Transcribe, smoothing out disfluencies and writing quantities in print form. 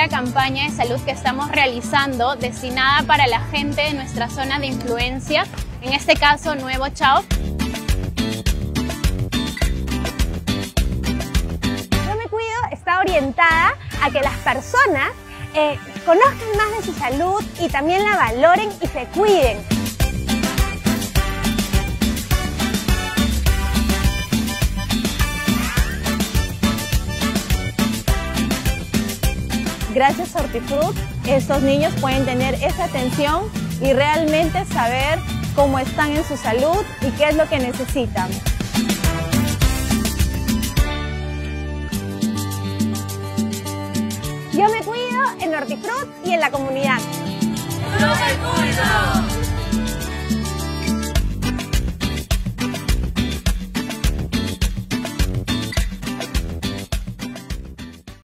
otra campaña de salud que estamos realizando destinada para la gente de nuestra zona de influencia, en este caso Nuevo Chao. Yo Me Cuido está orientada a que las personas conozcan más de su salud y también la valoren y se cuiden. Gracias a Hortifruti, estos niños pueden tener esa atención y realmente saber cómo están en su salud y qué es lo que necesitan. Yo me cuido en Hortifruti y en la comunidad. ¡Yo me cuido!